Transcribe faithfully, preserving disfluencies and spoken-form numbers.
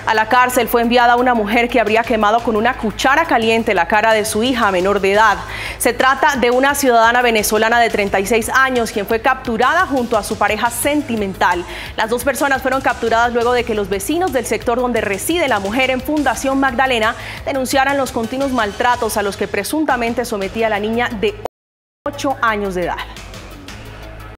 A la cárcel fue enviada una mujer que habría quemado con una cuchara caliente la cara de su hija menor de edad. Se trata de una ciudadana venezolana de treinta y seis años, quien fue capturada junto a su pareja sentimental. Las dos personas fueron capturadas luego de que los vecinos del sector donde reside la mujer en Fundación Magdalena denunciaran los continuos maltratos a los que presuntamente sometía a la niña de ocho años de edad.